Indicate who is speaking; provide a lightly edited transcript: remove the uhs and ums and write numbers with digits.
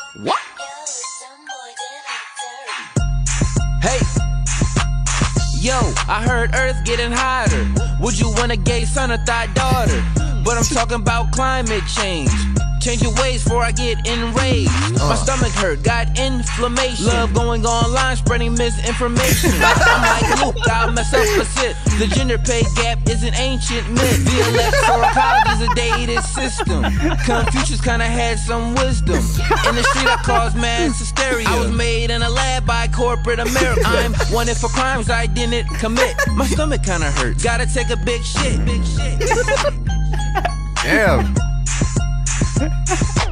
Speaker 1: What? Hey, yo, I heard Earth getting hotter. Would you want a gay son or thought daughter? But I'm talking about climate change. Change your ways before I get enraged. My stomach hurt, got inflammation. Love going online, spreading misinformation. I'm like Luke, I'll mess up a sit. The gender pay gap is an ancient myth. The electoral college is a dated system. Confucius kinda had some wisdom. In the street I caused mass hysteria. I was made in a lab by corporate America. I'm wanted for crimes I didn't commit. My stomach kinda hurt, gotta take a big shit.
Speaker 2: Damn.